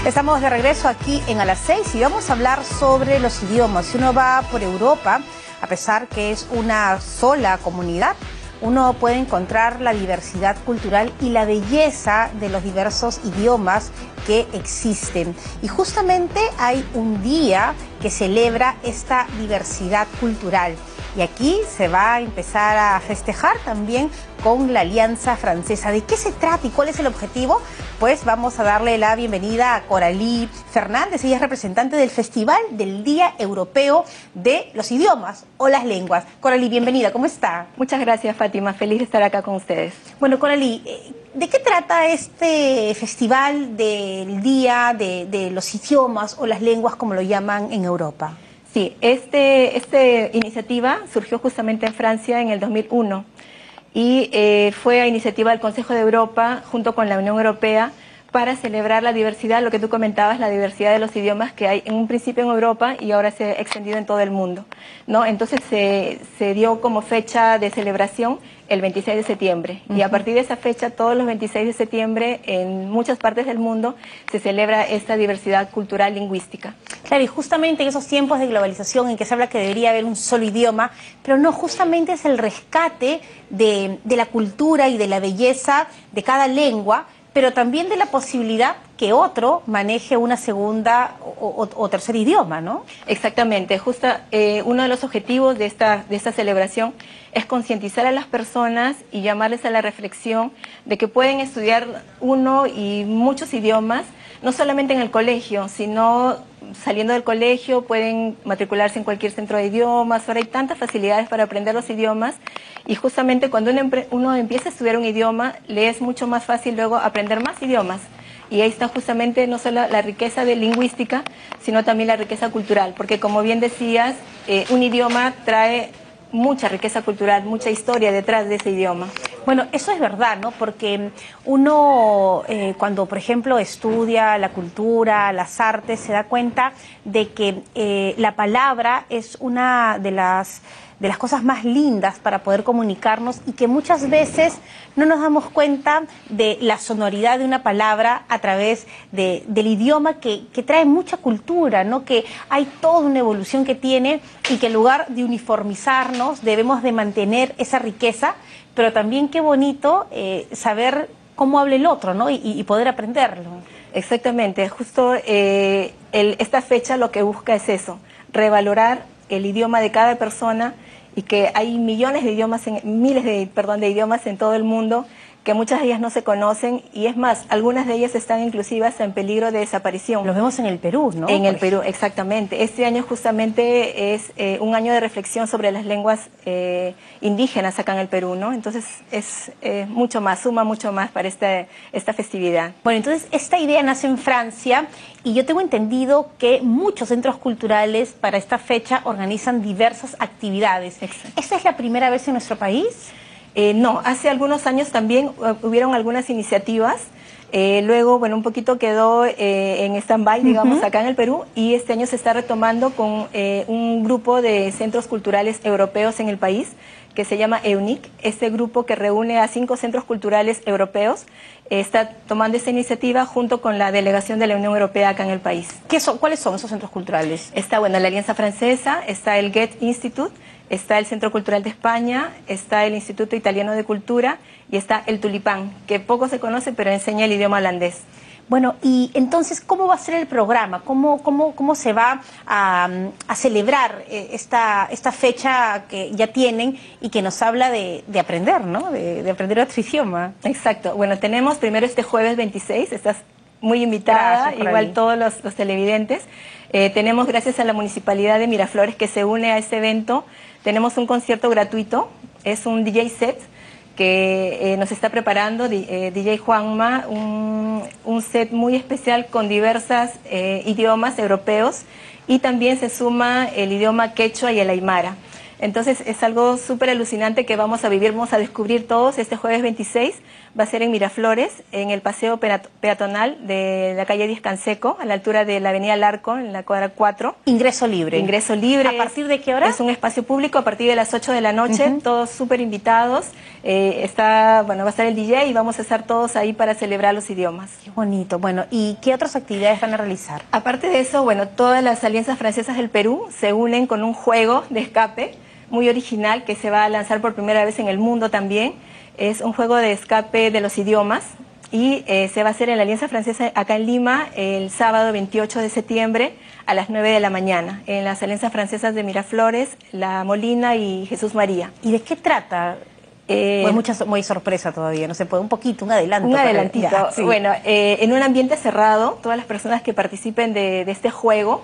Estamos de regreso aquí en A las 6 y vamos a hablar sobre los idiomas. Si uno va por Europa, a pesar que es una sola comunidad, uno puede encontrar la diversidad cultural y la belleza de los diversos idiomas que existen. Y justamente hay un día que celebra esta diversidad cultural. Y aquí se va a empezar a festejar también con la Alianza Francesa. ¿De qué se trata y cuál es el objetivo? Pues vamos a darle la bienvenida a Coralie Fernández. Ella es representante del Festival del Día Europeo de los Idiomas o las Lenguas. Coralie, bienvenida. ¿Cómo está? Muchas gracias, Fátima. Feliz de estar acá con ustedes. Bueno, Coralie, ¿de qué trata este Festival del Día de los Idiomas o las Lenguas, como lo llaman en Europa? Sí, esta iniciativa surgió justamente en Francia en el 2001 y fue a iniciativa del Consejo de Europa junto con la Unión Europea para celebrar la diversidad, lo que tú comentabas, la diversidad de los idiomas que hay en un principio en Europa y ahora se ha extendido en todo el mundo, ¿no? Entonces se dio como fecha de celebración el 26 de septiembre y a partir de esa fecha, todos los 26 de septiembre, en muchas partes del mundo, se celebra esta diversidad cultural lingüística. Claro, y justamente en esos tiempos de globalización en que se habla que debería haber un solo idioma, pero no, justamente es el rescate de la cultura y de la belleza de cada lengua, pero también de la posibilidad que otro maneje una segunda o tercer idioma, ¿no? Exactamente. Justo uno de los objetivos de esta celebración es concientizar a las personas y llamarles a la reflexión de que pueden estudiar uno y muchos idiomas, no solamente en el colegio, sino saliendo del colegio pueden matricularse en cualquier centro de idiomas. Ahora hay tantas facilidades para aprender los idiomas y justamente cuando uno empieza a estudiar un idioma, le es mucho más fácil luego aprender más idiomas. Y ahí está justamente no solo la riqueza de lingüística, sino también la riqueza cultural, porque como bien decías, un idioma trae mucha riqueza cultural, mucha historia detrás de ese idioma. Bueno, eso es verdad, ¿no? Porque uno cuando, por ejemplo, estudia la cultura, las artes, se da cuenta de que la palabra es una de las cosas más lindas para poder comunicarnos y que muchas veces no nos damos cuenta de la sonoridad de una palabra a través del idioma que trae mucha cultura, ¿no? Que hay toda una evolución que tiene y que en lugar de uniformizarnos debemos de mantener esa riqueza, pero también qué bonito saber cómo habla el otro, ¿no? Y poder aprenderlo. Exactamente, justo esta fecha lo que busca es eso, revalorar el idioma de cada persona y que hay millones de idiomas, miles de idiomas en todo el mundo que muchas de ellas no se conocen y es más, algunas de ellas están inclusive en peligro de desaparición. Lo vemos en el Perú, ¿no? En el Perú, exactamente. Este año justamente es un año de reflexión sobre las lenguas indígenas acá en el Perú, ¿no? Entonces es mucho más, suma mucho más para esta festividad. Bueno, entonces esta idea nace en Francia y yo tengo entendido que muchos centros culturales para esta fecha organizan diversas actividades. Exacto. ¿Esta es la primera vez en nuestro país? No, hace algunos años también hubieron algunas iniciativas, luego, bueno, un poquito quedó en stand-by, digamos, acá en el Perú, y este año se está retomando con un grupo de centros culturales europeos en el país, que se llama EUNIC. Este grupo que reúne a 5 centros culturales europeos está tomando esta iniciativa junto con la delegación de la Unión Europea acá en el país. ¿Cuáles son esos centros culturales? Está, bueno, la Alianza Francesa, está el Goethe Institut, está el Centro Cultural de España, está el Instituto Italiano de Cultura y está el Tulipán, que poco se conoce pero enseña el idioma holandés. Bueno, y entonces, ¿cómo va a ser el programa? ¿Cómo se va a celebrar esta fecha que ya tienen y que nos habla de aprender, ¿no? De aprender otro idioma. Exacto. Bueno, tenemos primero este jueves 26, estás muy invitada, gracias, igual todos los televidentes. Tenemos, gracias a la Municipalidad de Miraflores que se une a este evento, tenemos un concierto gratuito, es un DJ set que nos está preparando DJ Juanma, un set muy especial con diversos idiomas europeos y también se suma el idioma quechua y el aymara. Entonces es algo súper alucinante que vamos a vivir, vamos a descubrir todos este jueves 26. va a ser en Miraflores, en el paseo peatonal de la calle Díaz Canseco, a la altura de la avenida Larco, en la cuadra 4. Ingreso libre. Ingreso libre. ¿A partir de qué hora? Es un espacio público a partir de las 8 de la noche, todos súper invitados. Va a estar el DJ y vamos a estar todos ahí para celebrar los idiomas. Qué bonito. Bueno, ¿y qué otras actividades van a realizar? Aparte de eso, bueno, todas las alianzas francesas del Perú se unen con un juego de escape muy original que se va a lanzar por primera vez en el mundo también. Es un juego de escape de los idiomas y se va a hacer en la Alianza Francesa acá en Lima el sábado 28 de septiembre a las 9 de la mañana, en las Alianzas Francesas de Miraflores, La Molina y Jesús María. ¿Y de qué trata? Pues muy sorpresa todavía, no se puede, un adelanto. Un adelantito. Ya, sí. Bueno, en un ambiente cerrado, todas las personas que participen de este juego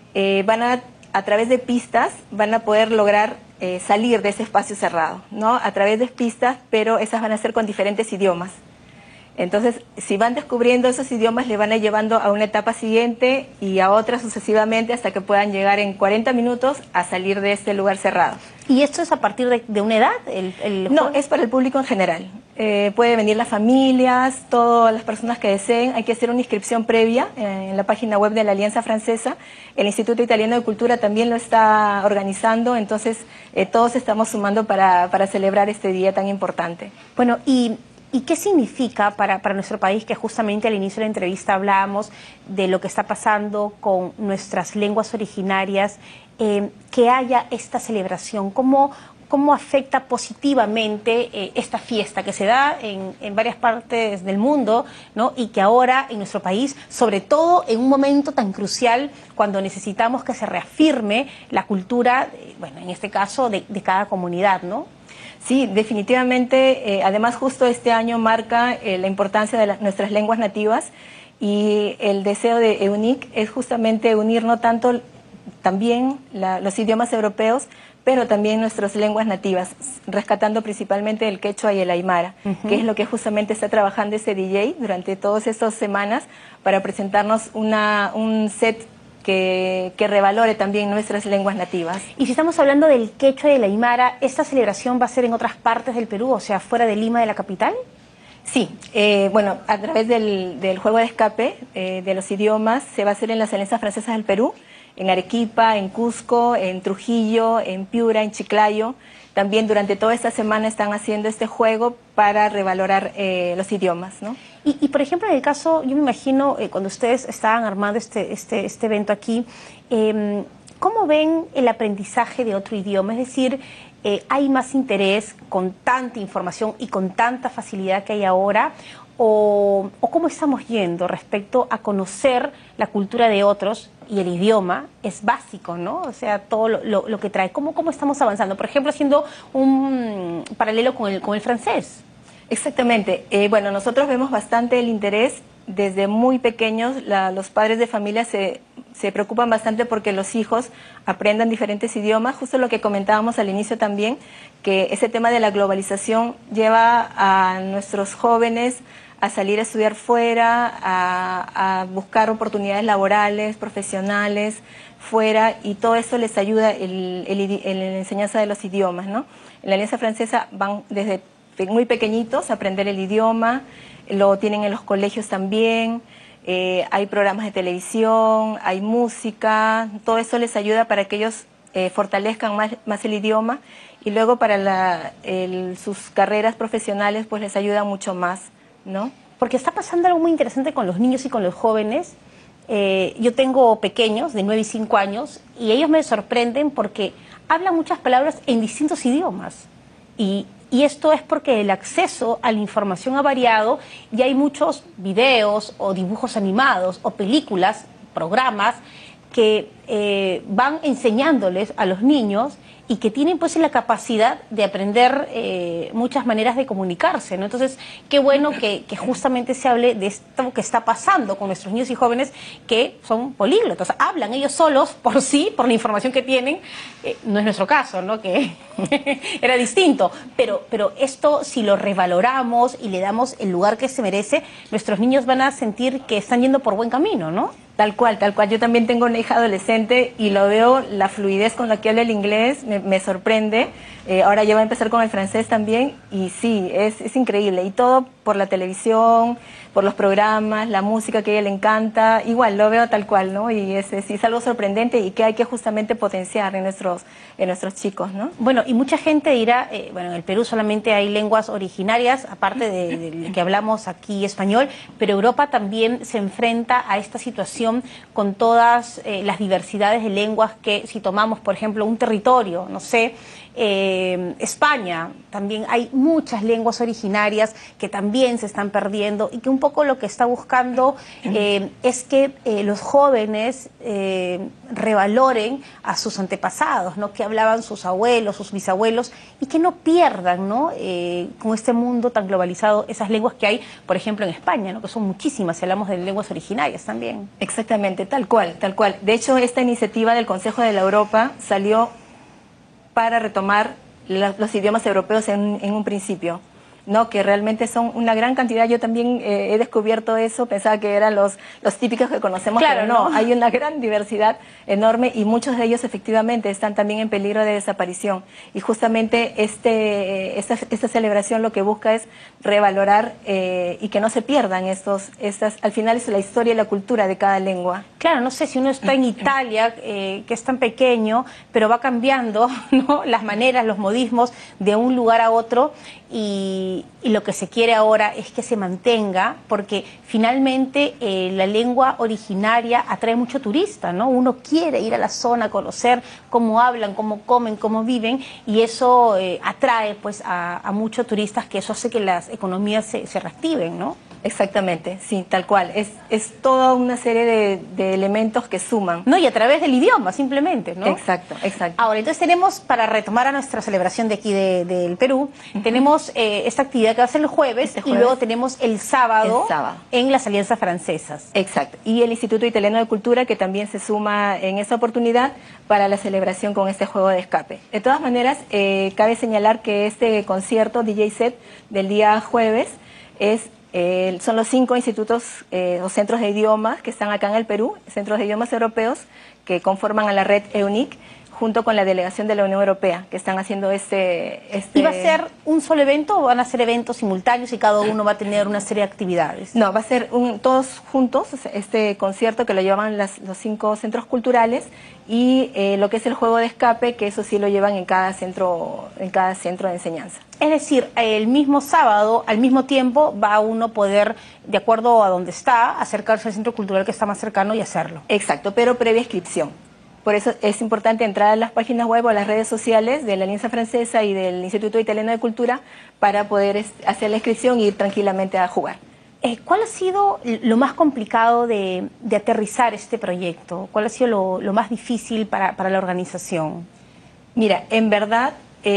a través de pistas, van a poder lograr salir de ese espacio cerrado, ¿no? A través de pistas, pero esas van a ser con diferentes idiomas. Entonces, si van descubriendo esos idiomas, le van a ir llevando a una etapa siguiente y a otra sucesivamente hasta que puedan llegar en 40 minutos a salir de este lugar cerrado. ¿Y esto es a partir de una edad? No, es para el público en general. Puede venir las familias, todas las personas que deseen. Hay que hacer una inscripción previa en la página web de la Alianza Francesa. El Instituto Italiano de Cultura también lo está organizando, entonces todos estamos sumando para celebrar este día tan importante. Bueno, ¿y qué significa para nuestro país, que justamente al inicio de la entrevista hablábamos de lo que está pasando con nuestras lenguas originarias, que haya esta celebración? ¿Cómo afecta positivamente esta fiesta que se da en varias partes del mundo, ¿no? Y que ahora en nuestro país, sobre todo en un momento tan crucial, cuando necesitamos que se reafirme la cultura, bueno, en este caso de cada comunidad, ¿no? Sí, definitivamente. Además, justo este año marca la importancia de nuestras lenguas nativas, y el deseo de EUNIC es justamente unir no tanto también los idiomas europeos, pero también nuestras lenguas nativas, rescatando principalmente el quechua y el aymara, que es lo que justamente está trabajando ese DJ durante todas estas semanas para presentarnos un set que revalore también nuestras lenguas nativas. Y si estamos hablando del quechua y del aymara, ¿esta celebración va a ser en otras partes del Perú, o sea, fuera de Lima, de la capital? Sí, bueno, a través del juego de escape de los idiomas se va a hacer en las Alianzas Francesas del Perú, en Arequipa, en Cusco, en Trujillo, en Piura, en Chiclayo. También durante toda esta semana están haciendo este juego para revalorar los idiomas, ¿no? Y por ejemplo, en el caso, yo me imagino, cuando ustedes estaban armando este evento aquí, ¿cómo ven el aprendizaje de otro idioma? Es decir, ¿hay más interés con tanta información y con tanta facilidad que hay ahora? ¿O cómo estamos yendo respecto a conocer la cultura de otros? Y el idioma es básico, ¿no? O sea, todo lo que trae. ¿Cómo estamos avanzando? Por ejemplo, haciendo un paralelo con el francés. Exactamente. Bueno, nosotros vemos bastante el interés desde muy pequeños. Los padres de familia se preocupan bastante porque los hijos aprendan diferentes idiomas. Justo lo que comentábamos al inicio también, que ese tema de la globalización lleva a nuestros jóvenes a salir a estudiar fuera, a buscar oportunidades laborales, profesionales, fuera, y todo eso les ayuda en la enseñanza de los idiomas, ¿no? En la Alianza Francesa van desde muy pequeñitos a aprender el idioma, lo tienen en los colegios también, hay programas de televisión, hay música, todo eso les ayuda para que ellos fortalezcan más el idioma, y luego para sus carreras profesionales pues les ayuda mucho más, ¿no? Porque está pasando algo muy interesante con los niños y con los jóvenes. Yo tengo pequeños de 9 y 5 años y ellos me sorprenden porque hablan muchas palabras en distintos idiomas. Y esto es porque el acceso a la información ha variado y hay muchos videos o dibujos animados o películas, programas que van enseñándoles a los niños y que tienen pues la capacidad de aprender muchas maneras de comunicarse, ¿no? Entonces, qué bueno que justamente se hable de esto que está pasando con nuestros niños y jóvenes que son políglotas, hablan ellos solos por sí, por la información que tienen. No es nuestro caso, ¿no? Que era distinto, pero esto, si lo revaloramos y le damos el lugar que se merece, nuestros niños van a sentir que están yendo por buen camino, ¿no? Tal cual, tal cual. Yo también tengo una hija adolescente y lo veo, la fluidez con la que habla el inglés me sorprende. Ahora ya va a empezar con el francés también y sí, es increíble. Y todo por la televisión, por los programas, la música que a ella le encanta, igual lo veo tal cual, ¿no? Y es algo sorprendente y que hay que justamente potenciar en nuestros chicos, ¿no? Bueno, y mucha gente dirá, bueno, en el Perú solamente hay lenguas originarias, aparte de que hablamos aquí español, pero Europa también se enfrenta a esta situación con todas las diversidades de lenguas que, si tomamos, por ejemplo, un territorio, no sé, España, también hay muchas lenguas originarias que también se están perdiendo y que un poco lo que está buscando es que los jóvenes revaloren a sus antepasados, ¿no? Que hablaban sus abuelos, sus bisabuelos, y que no pierdan, ¿no? Con este mundo tan globalizado, esas lenguas que hay, por ejemplo, en España, ¿no? Que son muchísimas, si hablamos de lenguas originarias también. Exactamente, tal cual, tal cual. De hecho, esta iniciativa del Consejo de la Europa salió para retomar los idiomas europeos en un principio, ¿no? Que realmente son una gran cantidad. Yo también he descubierto eso, pensaba que eran los típicos que conocemos, claro, pero no, hay una gran diversidad enorme y muchos de ellos efectivamente están también en peligro de desaparición. Y justamente esta celebración lo que busca es revalorar y que no se pierdan al final es la historia y la cultura de cada lengua. Claro, no sé si uno está en Italia, que es tan pequeño, pero va cambiando, ¿no? Las maneras, los modismos de un lugar a otro y lo que se quiere ahora es que se mantenga, porque finalmente la lengua originaria atrae mucho turista, ¿no? Uno quiere ir a la zona, conocer cómo hablan, cómo comen, cómo viven, y eso atrae pues a muchos turistas, que eso hace que las economías se reactiven, ¿no? Exactamente, sí, tal cual. Es toda una serie de elementos que suman. No, y a través del idioma, simplemente, ¿no? Exacto, exacto. Ahora, entonces tenemos, para retomar a nuestra celebración de aquí del Perú, tenemos esta actividad que va a ser el jueves, y luego tenemos el sábado en las Alianzas Francesas. Exacto. Y el Instituto Italiano de Cultura, que también se suma en esa oportunidad para la celebración con este juego de escape. De todas maneras, cabe señalar que este concierto DJ set del día jueves son los 5 institutos o centros de idiomas que están acá en el Perú, centros de idiomas europeos que conforman a la red EUNIC, junto con la delegación de la Unión Europea, que están haciendo ¿Y va a ser un solo evento o van a ser eventos simultáneos y cada uno va a tener una serie de actividades? No, va a ser todos juntos, este concierto que lo llevan los 5 centros culturales y lo que es el juego de escape, que eso sí lo llevan en cada centro de enseñanza. Es decir, el mismo sábado, al mismo tiempo, va uno poder, de acuerdo a donde está, acercarse al centro cultural que está más cercano y hacerlo. Exacto, pero previa inscripción. Por eso es importante entrar a las páginas web o a las redes sociales de la Alianza Francesa y del Instituto Italiano de Cultura para poder hacer la inscripción y ir tranquilamente a jugar. ¿Cuál ha sido lo más complicado de aterrizar este proyecto? ¿Cuál ha sido lo más difícil para la organización? Mira, en verdad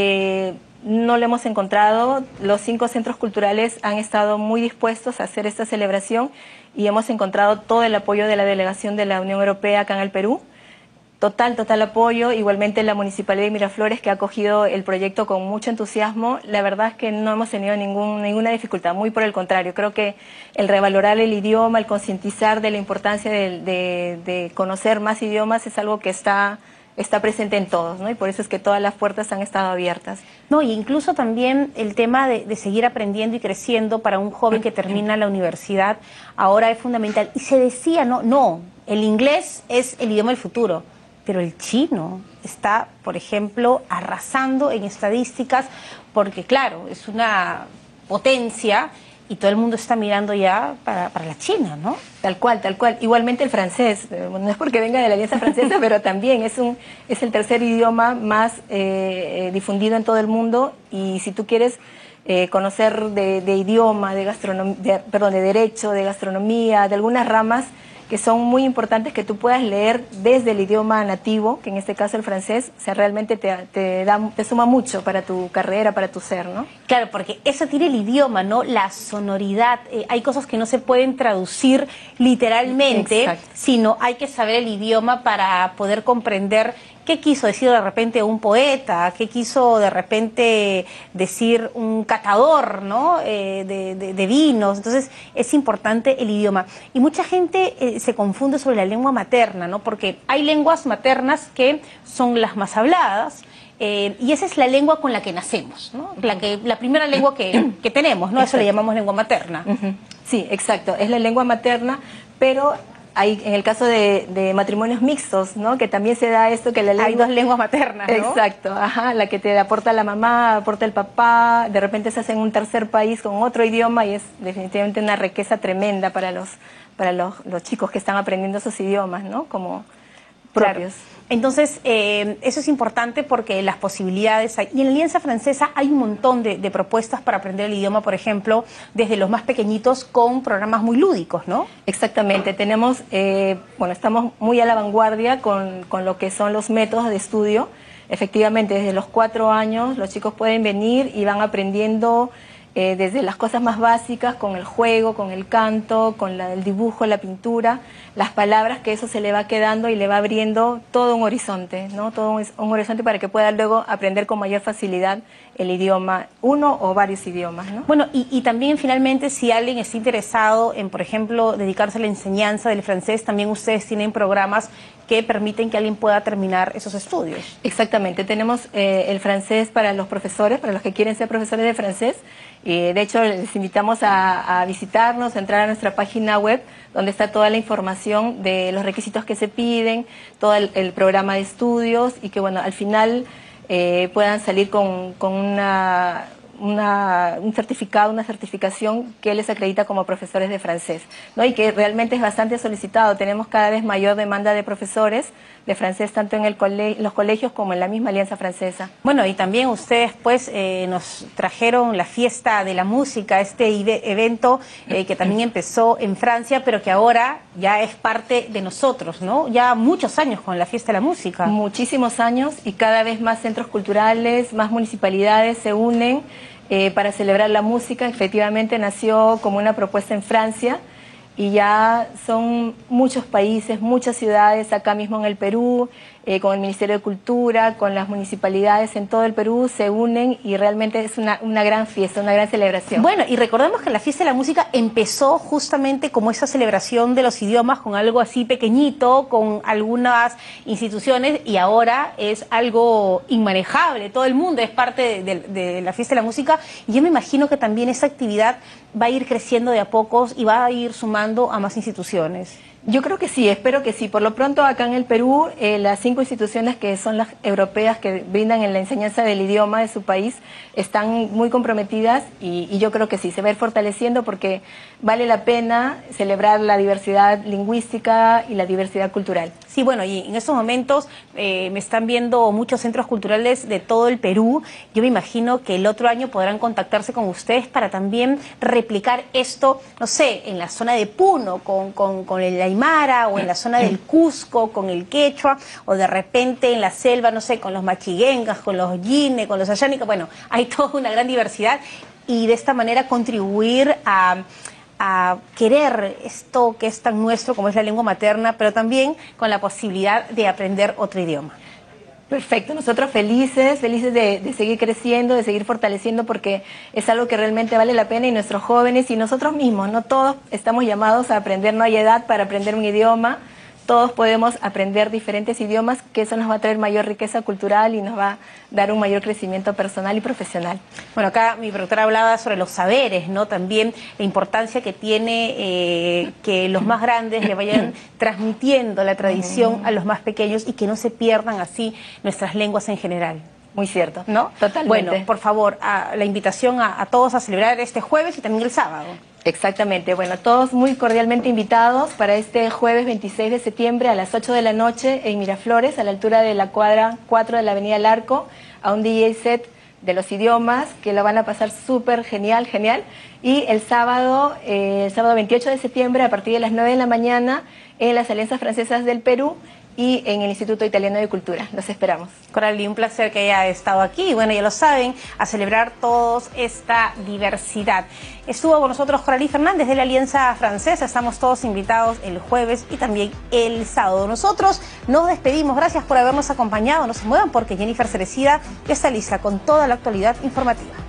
no lo hemos encontrado. Los 5 centros culturales han estado muy dispuestos a hacer esta celebración y hemos encontrado todo el apoyo de la delegación de la Unión Europea acá en el Perú. Total apoyo. Igualmente la Municipalidad de Miraflores, que ha acogido el proyecto con mucho entusiasmo. La verdad es que no hemos tenido ninguna dificultad, muy por el contrario. Creo que el revalorar el idioma, el concientizar de la importancia de conocer más idiomas es algo que está presente en todos, ¿no? Y por eso es que todas las puertas han estado abiertas. No, y incluso también el tema de seguir aprendiendo y creciendo para un joven que termina la universidad ahora es fundamental. Y se decía, no, el inglés es el idioma del futuro. Pero el chino está, por ejemplo, arrasando en estadísticas porque, claro, es una potencia y todo el mundo está mirando ya para la China, ¿no? Tal cual, tal cual. Igualmente el francés, no es porque venga de la Alianza Francesa, pero también es el tercer idioma más difundido en todo el mundo, y si tú quieres conocer de idioma, de derecho, de gastronomía, de algunas ramas que son muy importantes que tú puedas leer desde el idioma nativo, que en este caso el francés, o sea, realmente te suma mucho para tu carrera, para tu ser, ¿no? Claro, porque eso tiene el idioma, ¿no? La sonoridad. Hay cosas que no se pueden traducir literalmente, sino hay que saber el idioma para poder comprender qué quiso decir de repente un poeta, qué quiso de repente decir un catador, ¿no? de vinos. Entonces es importante el idioma. Y mucha gente se confunde sobre la lengua materna, ¿no? Porque hay lenguas maternas que son las más habladas, y esa es la lengua con la que nacemos, ¿no? La primera lengua que tenemos, ¿no? Eso le llamamos lengua materna. Sí, exacto, es la lengua materna, pero hay en el caso de matrimonios mixtos, ¿no? Que también se da esto que la lengua... Hay dos lenguas maternas, ¿no? Exacto, ajá, la que te aporta la mamá, aporta el papá, de repente se hace en un tercer país con otro idioma y es definitivamente una riqueza tremenda para los chicos que están aprendiendo esos idiomas, ¿no? Como propios. Claro. Entonces, eso es importante porque las posibilidades hay. Y en la Alianza Francesa hay un montón de propuestas para aprender el idioma, por ejemplo, desde los más pequeñitos con programas muy lúdicos, ¿no? Exactamente. Tenemos, bueno, estamos muy a la vanguardia con lo que son los métodos de estudio. Efectivamente, desde los 4 años los chicos pueden venir y van aprendiendo desde las cosas más básicas, con el juego, con el canto, con el dibujo, la pintura, las palabras, que eso se le va quedando y le va abriendo todo un horizonte, ¿no? Todo un horizonte para que pueda luego aprender con mayor facilidad el idioma, uno o varios idiomas, ¿no? Bueno, y también finalmente si alguien está interesado en, por ejemplo, dedicarse a la enseñanza del francés, también ustedes tienen programas que permiten que alguien pueda terminar esos estudios. Exactamente, tenemos el francés para los profesores, para los que quieren ser profesores de francés. De hecho, les invitamos a visitarnos, a entrar a nuestra página web, donde está toda la información de los requisitos que se piden, todo el programa de estudios y que, bueno, al final puedan salir con un certificado, una certificación que les acredita como profesores de francés, ¿no? Y que realmente es bastante solicitado. Tenemos cada vez mayor demanda de profesores de francés, tanto en los colegios como en la misma Alianza Francesa. Bueno, y también ustedes pues nos trajeron la fiesta de la música, este evento que también empezó en Francia, pero que ahora ya es parte de nosotros, ¿no? Ya muchos años con la fiesta de la música. Muchísimos años, y cada vez más centros culturales, más municipalidades se unen para celebrar la música. Efectivamente nació como una propuesta en Francia y ya son muchos países, muchas ciudades acá mismo en el Perú, con el Ministerio de Cultura, con las municipalidades en todo el Perú, se unen y realmente es una gran fiesta, una gran celebración. Bueno, y recordemos que la fiesta de la música empezó justamente como esa celebración de los idiomas, con algo así pequeñito, con algunas instituciones, y ahora es algo inmanejable, todo el mundo es parte de la fiesta de la música, y yo me imagino que también esa actividad va a ir creciendo de a pocos y va a ir sumando a más instituciones. Yo creo que sí, espero que sí. Por lo pronto acá en el Perú, las 5 instituciones que son las europeas que brindan en la enseñanza del idioma de su país están muy comprometidas y yo creo que sí, se va a ir fortaleciendo porque vale la pena celebrar la diversidad lingüística y la diversidad cultural. Sí, bueno, y en estos momentos me están viendo muchos centros culturales de todo el Perú. Yo me imagino que el otro año podrán contactarse con ustedes para también replicar esto, no sé, en la zona de Puno con el Aymara, o en la zona del Cusco con el quechua, o de repente en la selva, no sé, con los machiguengas, con los yine, con los ayánicas. Bueno, hay toda una gran diversidad y de esta manera contribuir a querer esto que es tan nuestro como es la lengua materna, pero también con la posibilidad de aprender otro idioma. Perfecto, nosotros felices de seguir creciendo, de seguir fortaleciendo, porque es algo que realmente vale la pena, y nuestros jóvenes y nosotros mismos, no todos estamos llamados a aprender, no hay edad para aprender un idioma, todos podemos aprender diferentes idiomas, que eso nos va a traer mayor riqueza cultural y nos va a dar un mayor crecimiento personal y profesional. Bueno, acá mi productora hablaba sobre los saberes, ¿no? También la importancia que tiene que los más grandes le vayan transmitiendo la tradición a los más pequeños y que no se pierdan así nuestras lenguas en general. Muy cierto, ¿no? Totalmente. Bueno, por favor, la invitación a todos a celebrar este jueves y también el sábado. Exactamente, bueno, todos muy cordialmente invitados para este jueves 26 de septiembre a las 8 de la noche en Miraflores, a la altura de la cuadra 4 de la Avenida El Arco, a un DJ set de los idiomas que lo van a pasar súper genial. Y el sábado 28 de septiembre a partir de las 9 de la mañana en las Alianzas Francesas del Perú y en el Instituto Italiano de Cultura. Los esperamos. Coralie, un placer que haya estado aquí. Bueno, ya lo saben, a celebrar todos esta diversidad. Estuvo con nosotros Coralie Fernández de la Alianza Francesa. Estamos todos invitados el jueves y también el sábado. Nosotros nos despedimos. Gracias por habernos acompañado. No se muevan porque Jennifer Cerecida está lista con toda la actualidad informativa.